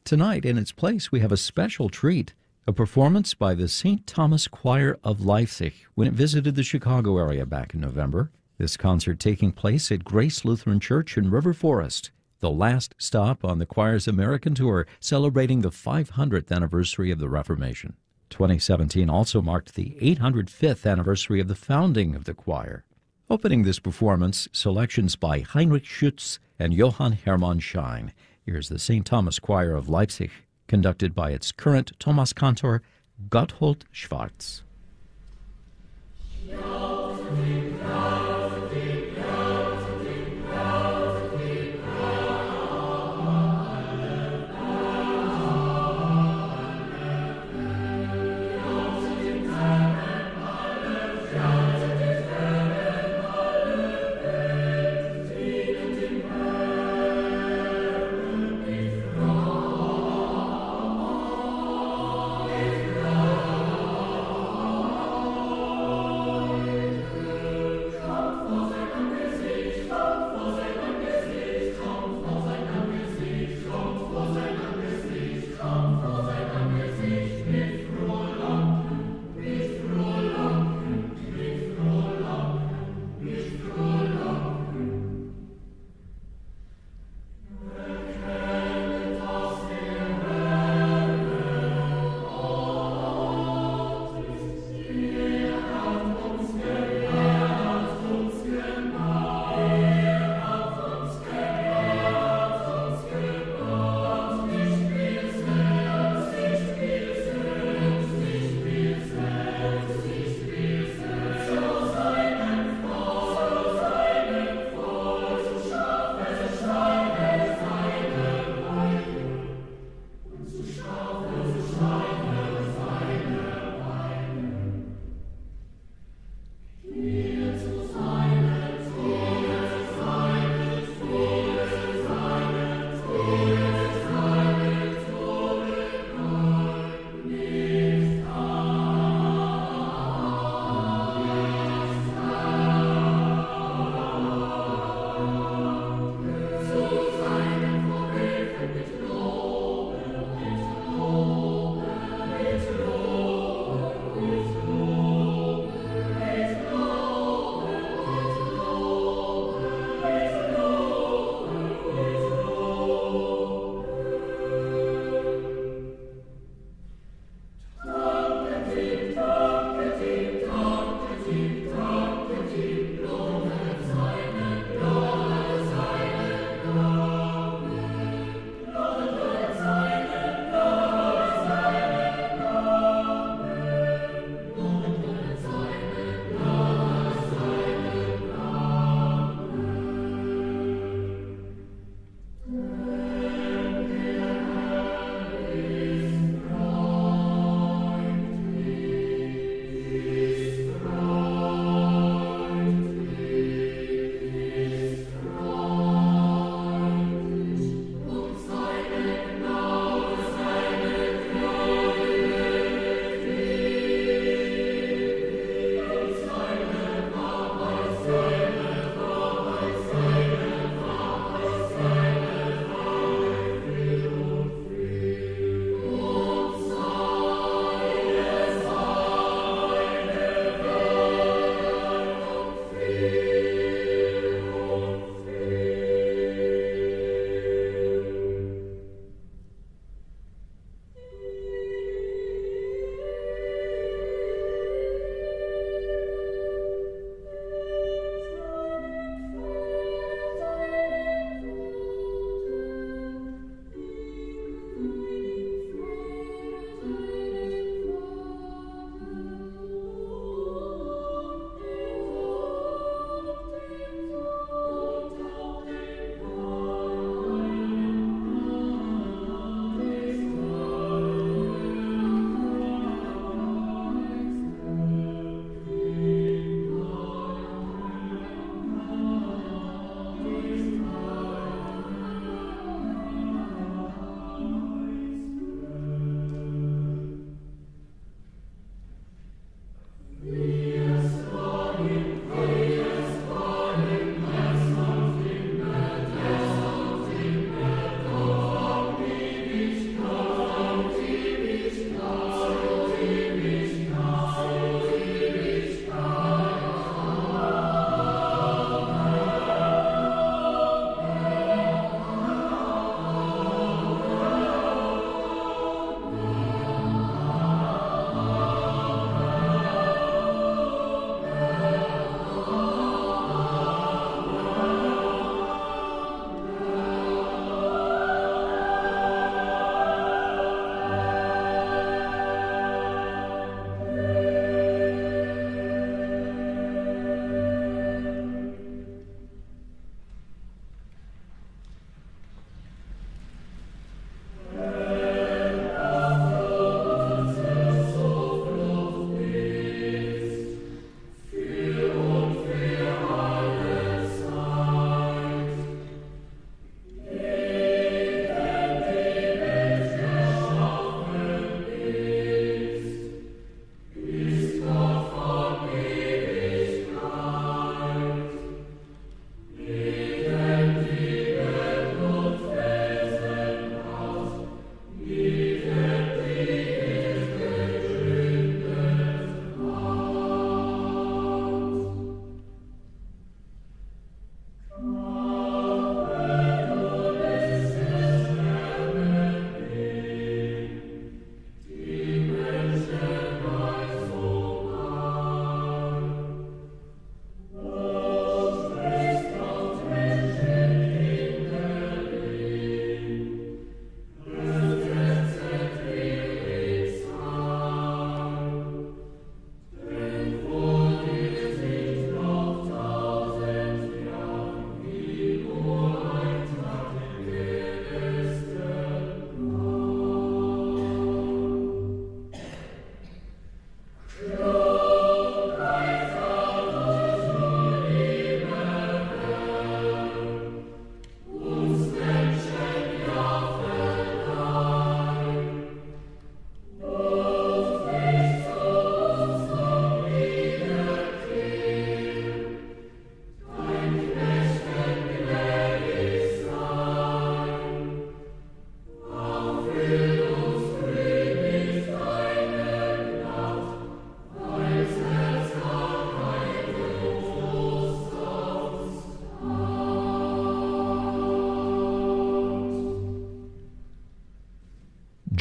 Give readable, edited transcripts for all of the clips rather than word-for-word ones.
Tonight, in its place, we have a special treat, a performance by the St. Thomas Choir of Leipzig when it visited the Chicago area back in November. This concert taking place at Grace Lutheran Church in River Forest, the last stop on the choir's American tour celebrating the 500th anniversary of the Reformation. 2017 also marked the 805th anniversary of the founding of the choir. Opening this performance, selections by Heinrich Schütz and Johann Hermann Schein. Here's the St. Thomas Choir of Leipzig, conducted by its current Thomas cantor, Gotthold Schwarz.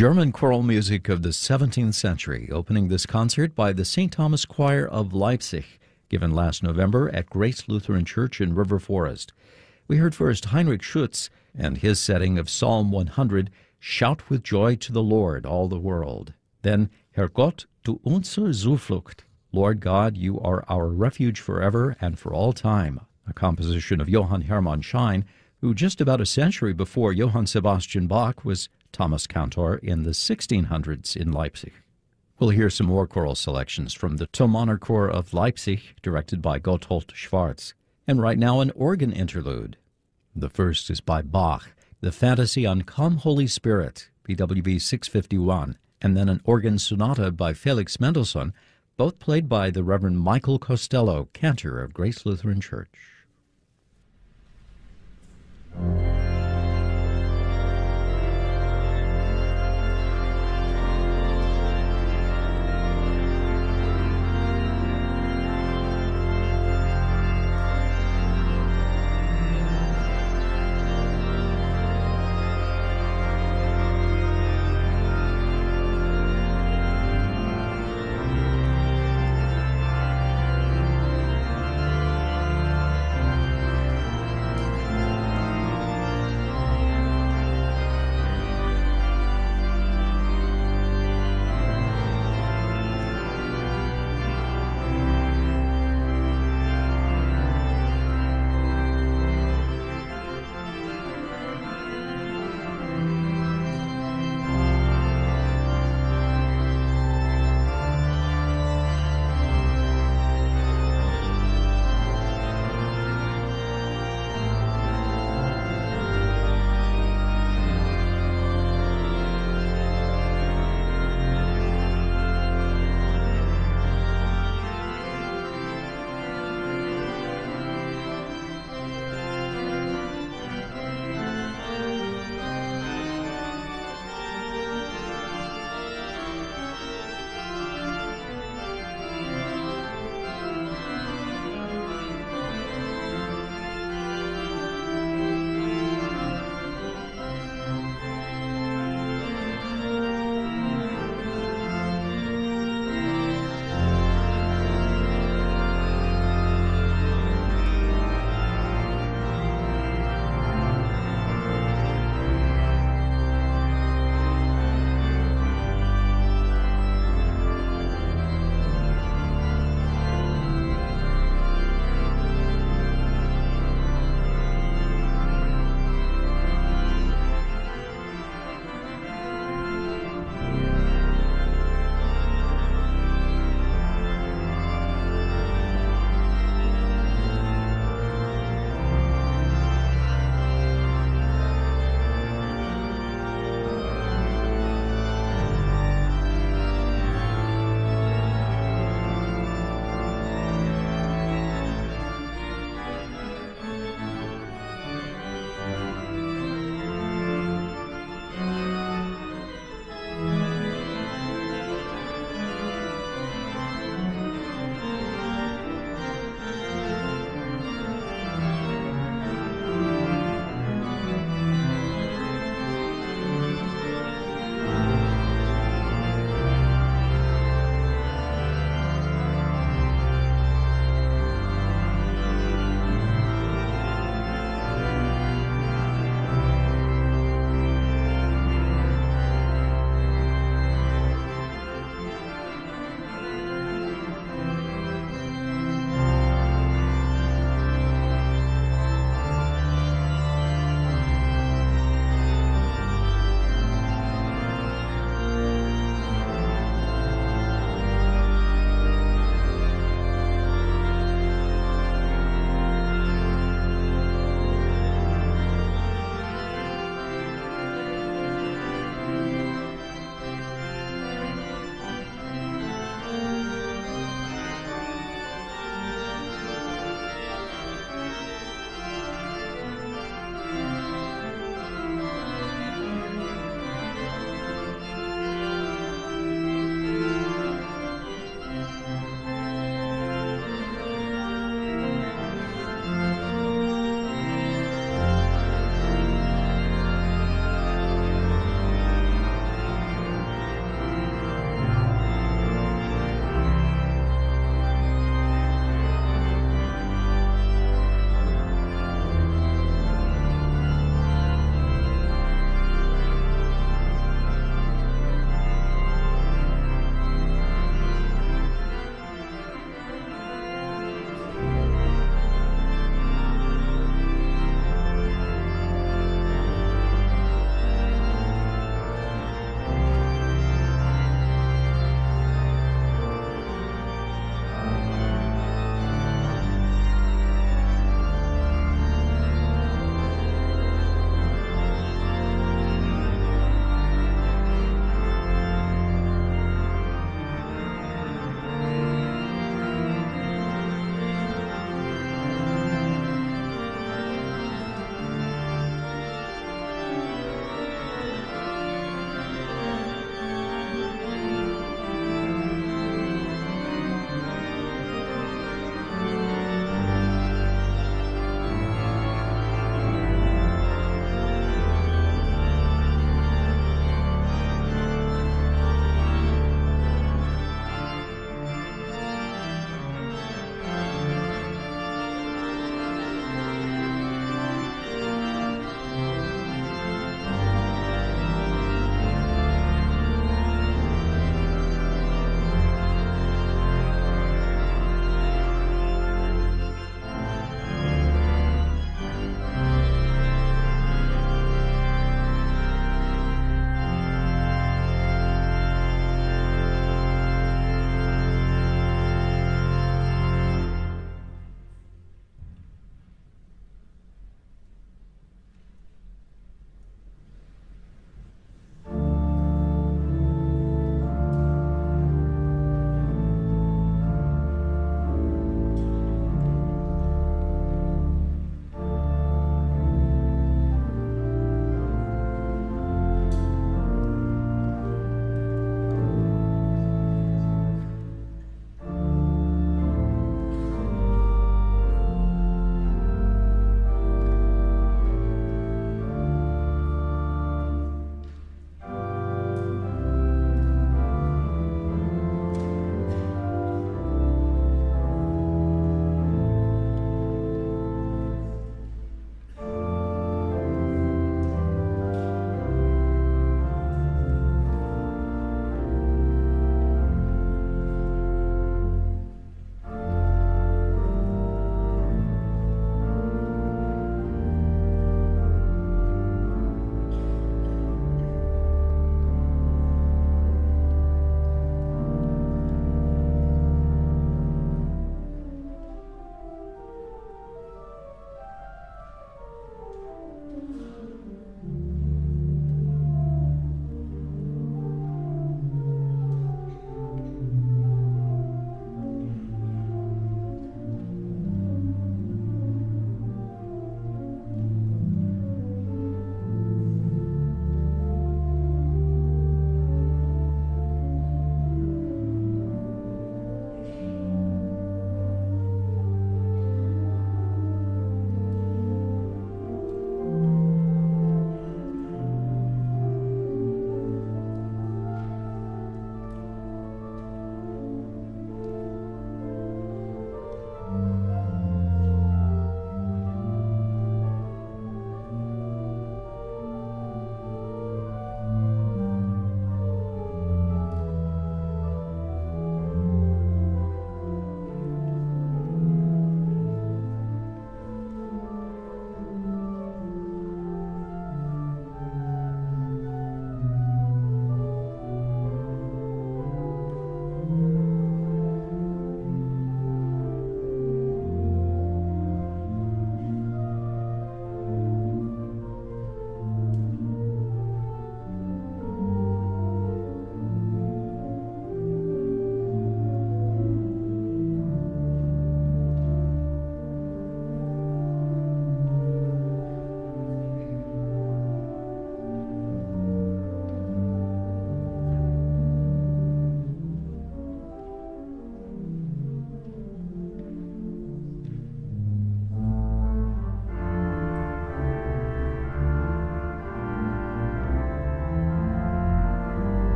German choral music of the 17th century, opening this concert by the St. Thomas Choir of Leipzig, given last November at Grace Lutheran Church in River Forest. We heard first Heinrich Schütz and his setting of Psalm 100, Shout with joy to the Lord, all the world. Then, Herr Gott, du unsere Zuflucht, Lord God, you are our refuge forever and for all time, a composition of Johann Hermann Schein, who just about a century before Johann Sebastian Bach was Thomas Cantor in the 1600s in Leipzig. We'll hear some more choral selections from the Thomaner Chor of Leipzig, directed by Gotthold Schwarz. And right now, an organ interlude. The first is by Bach, the Fantasy on Come Holy Spirit, BWV 651, and then an organ sonata by Felix Mendelssohn, both played by the Reverend Michael Costello, cantor of Grace Lutheran Church.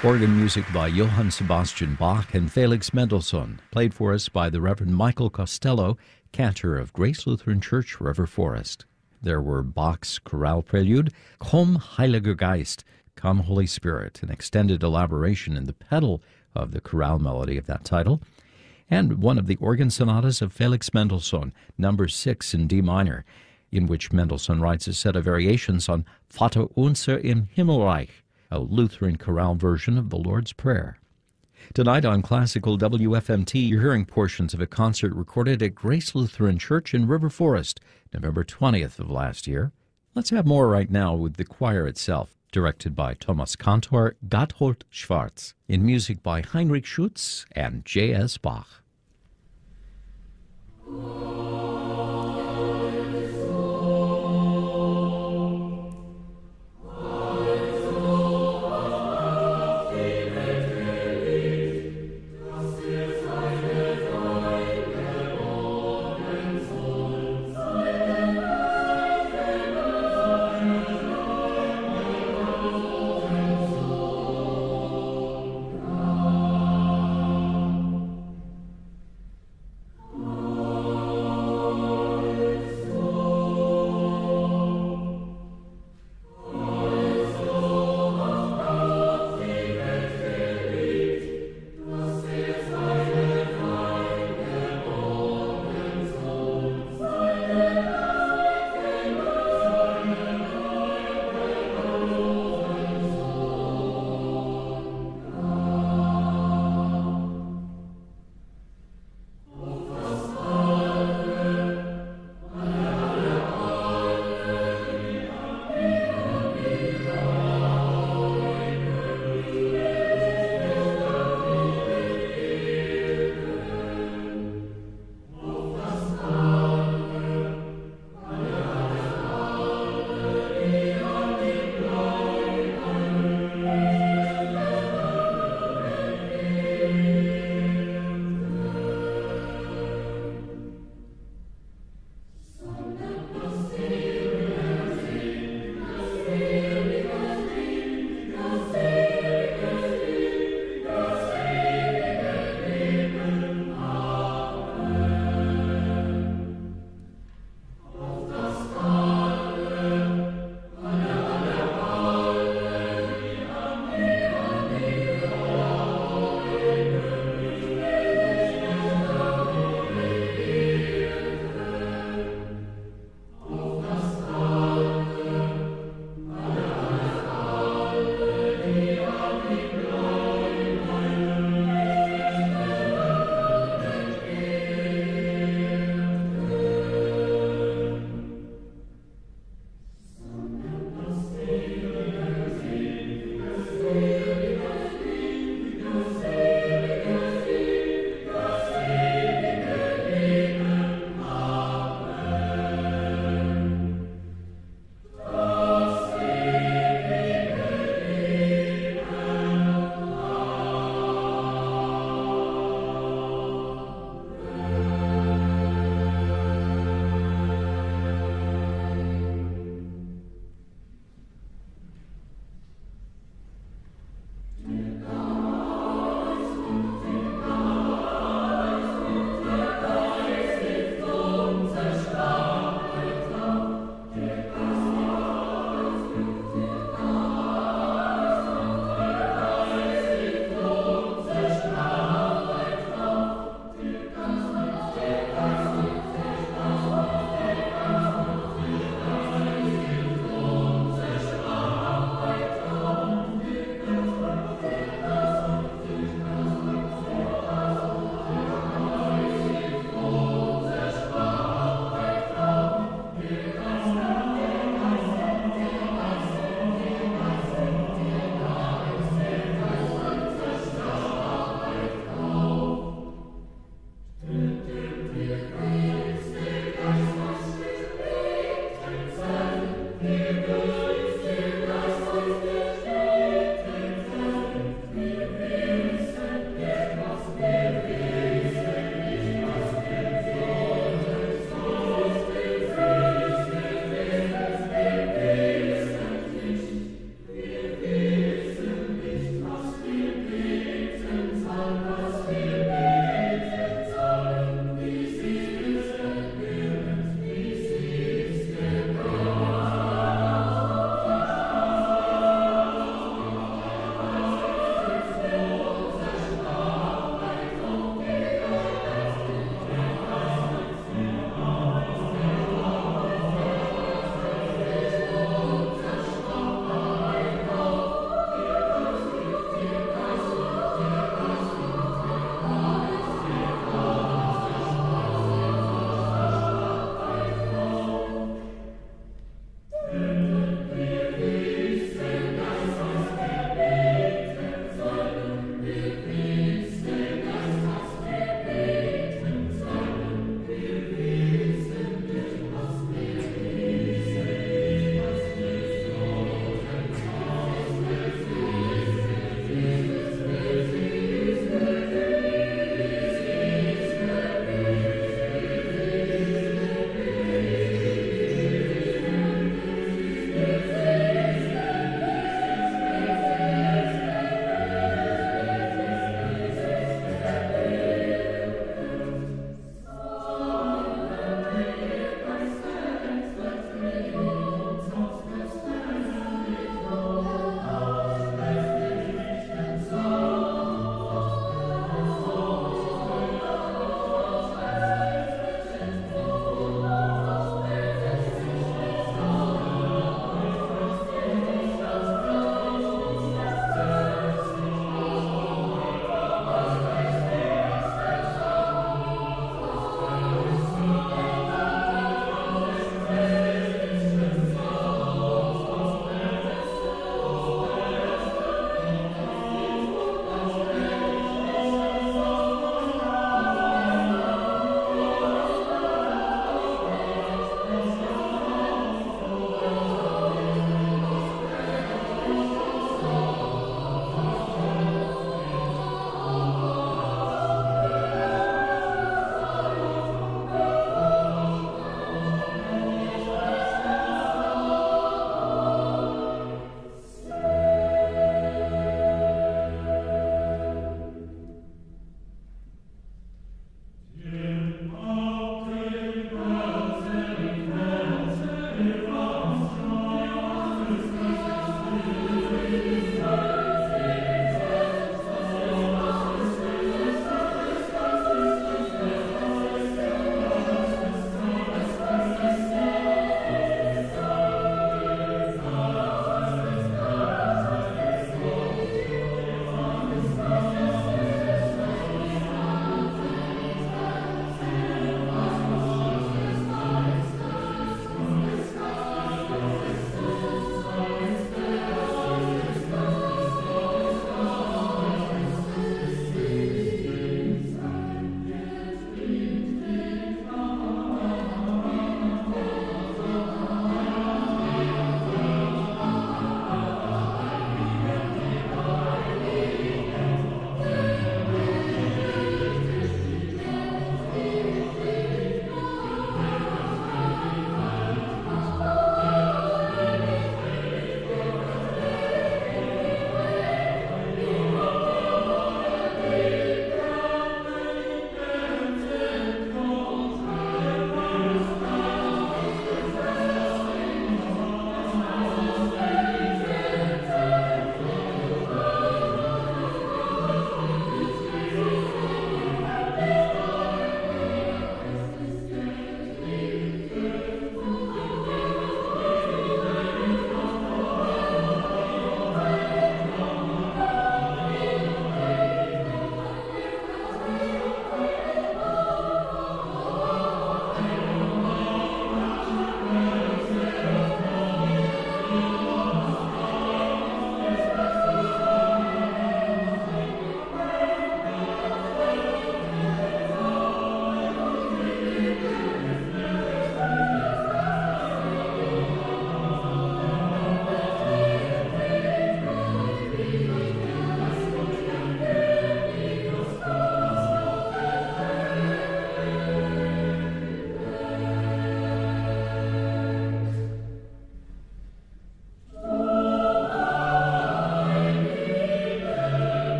Organ music by Johann Sebastian Bach and Felix Mendelssohn, played for us by the Reverend Michael Costello, cantor of Grace Lutheran Church, River Forest. There were Bach's chorale prelude, Komm, Heiliger Geist, Come, Holy Spirit, an extended elaboration in the pedal of the chorale melody of that title, and one of the organ sonatas of Felix Mendelssohn, number 6 in D minor, in which Mendelssohn writes a set of variations on Vater unser im Himmelreich, a Lutheran chorale version of the Lord's Prayer. Tonight on Classical WFMT, you're hearing portions of a concert recorded at Grace Lutheran Church in River Forest, November 20th of last year. Let's have more right now with the choir itself, directed by Thomas Cantor, Gotthold Schwarz, in music by Heinrich Schütz and J.S. Bach.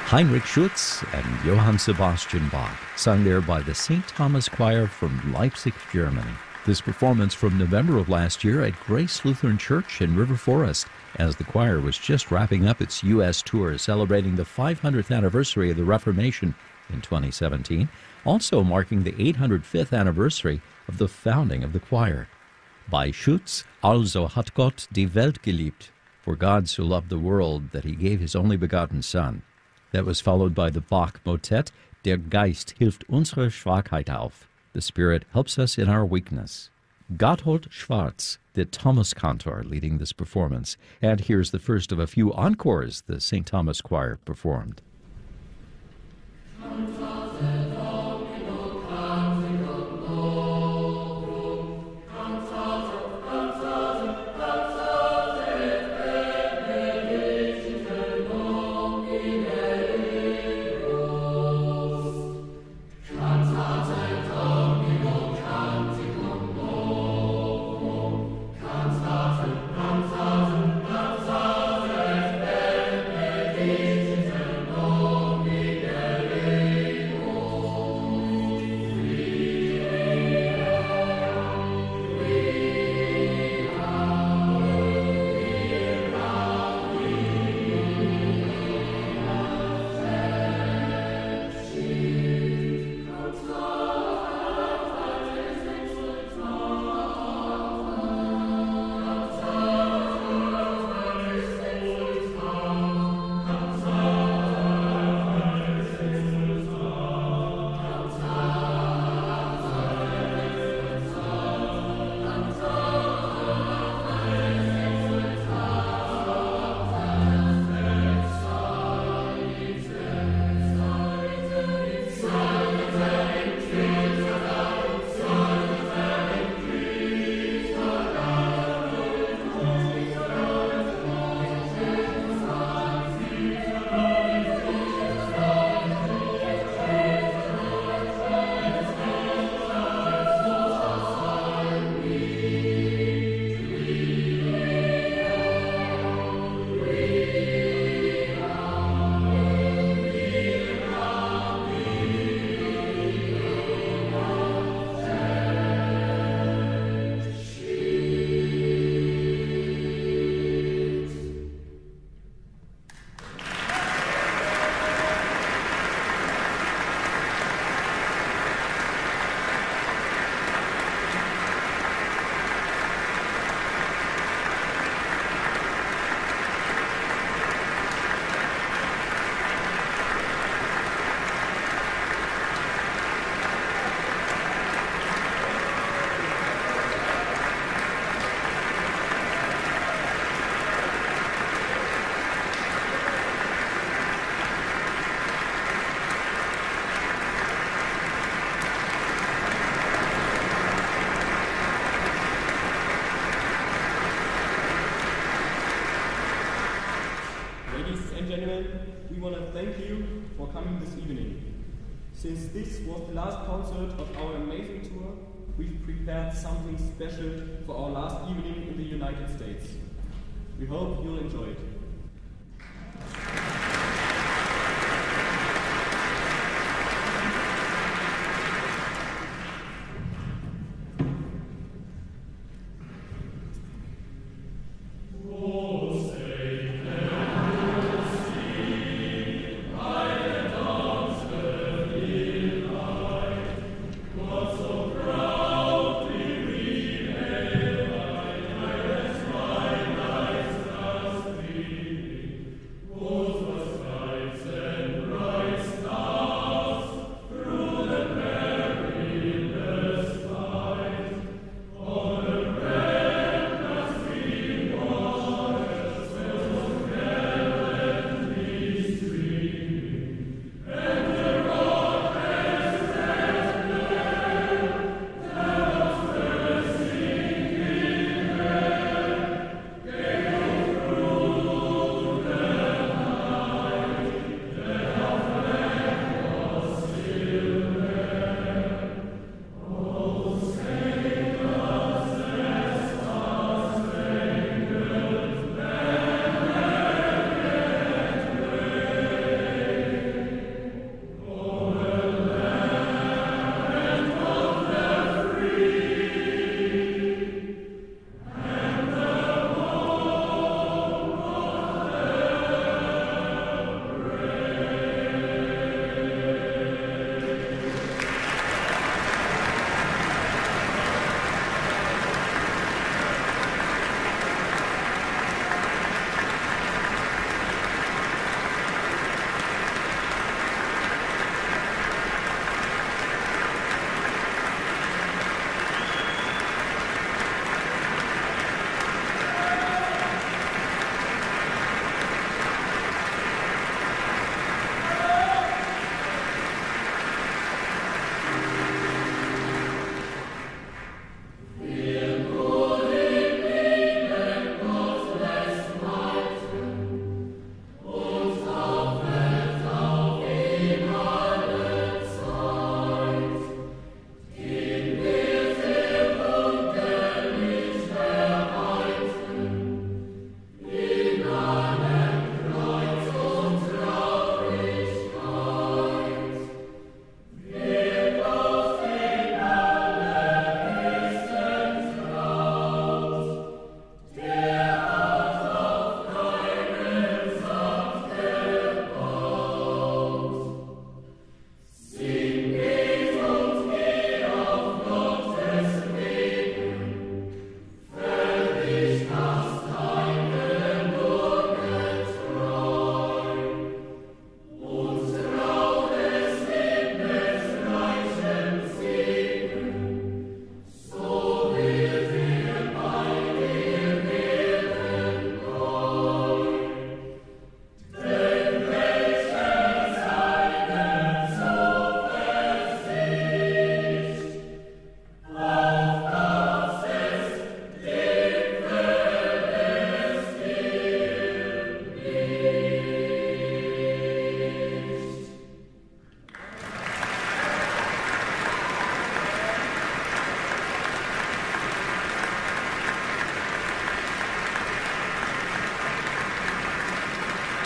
Heinrich Schütz and Johann Sebastian Bach, sung there by the St. Thomas Choir from Leipzig, Germany. This performance from November of last year at Grace Lutheran Church in River Forest, as the choir was just wrapping up its U.S. tour celebrating the 500th anniversary of the Reformation in 2017, also marking the 805th anniversary of the founding of the choir. Bei Schütz, also hat Gott die Welt geliebt, for God so loved the world that he gave his only begotten Son. That was followed by the Bach motet, Der Geist hilft unsere Schwachheit auf. The Spirit helps us in our weakness. Gotthold Schwarz, the Thomas Cantor, leading this performance. And here's the first of a few encores the St. Thomas Choir performed. We want to thank you for coming this evening. Since this was the last concert of our amazing tour, we've prepared something special for our last evening in the United States. We hope you'll enjoy it.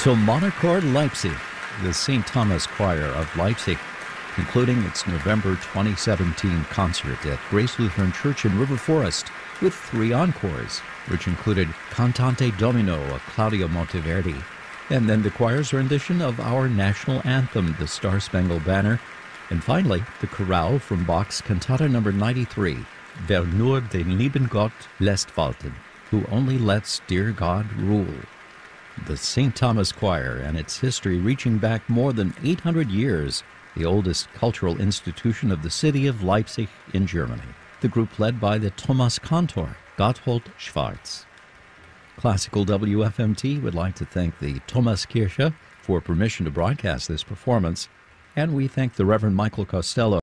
Thomanerchor Leipzig, the St. Thomas Choir of Leipzig, concluding its November 2017 concert at Grace Lutheran Church in River Forest with 3 encores, which included Cantante Domino of Claudio Monteverdi, and then the choir's rendition of our national anthem, the Star-Spangled Banner, and finally, the chorale from Bach's Cantata No. 93, Wer nur den lieben Gott lässt walten, who only lets dear God rule. The St. Thomas Choir and its history reaching back more than 800 years, the oldest cultural institution of the city of Leipzig in Germany. The group led by the Thomas Cantor, Gotthold Schwarz. Classical WFMT would like to thank the Thomaskirche for permission to broadcast this performance, and we thank the Reverend Michael Costello